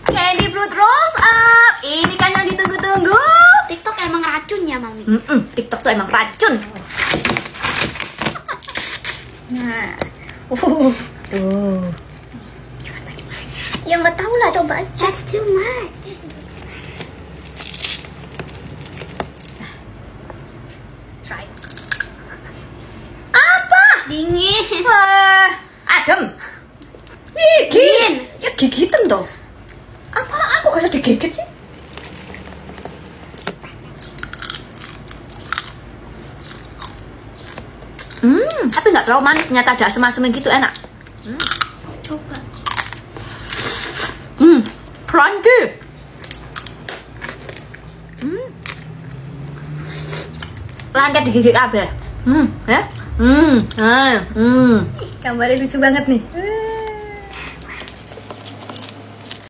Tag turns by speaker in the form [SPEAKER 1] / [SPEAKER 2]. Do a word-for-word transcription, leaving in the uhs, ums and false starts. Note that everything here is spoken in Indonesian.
[SPEAKER 1] Candy fruit rolls up. Ini kan yang ditunggu-tunggu.
[SPEAKER 2] TikTok emang racun ya, Mami?
[SPEAKER 1] Mm -mm, TikTok tuh emang racun. Nah, uh, tuh.
[SPEAKER 2] Ya nggak tahu lah, coba aja. That's too much.
[SPEAKER 1] Try. Apa?
[SPEAKER 2] Dingin.
[SPEAKER 1] Wah, adem.
[SPEAKER 2] Dingin.
[SPEAKER 1] Ya gigitan toh. Apa aku kasih digigit sih? Hmm, tapi nggak terlalu manis, ternyata ada asam-asamnya gitu, enak. Hmm.
[SPEAKER 2] Coba.
[SPEAKER 1] Hmm, crunchy. Hmm. Langkat digigit kabeh. Hmm, ya. Hmm, ah, hmm. Gambarnya lucu banget nih.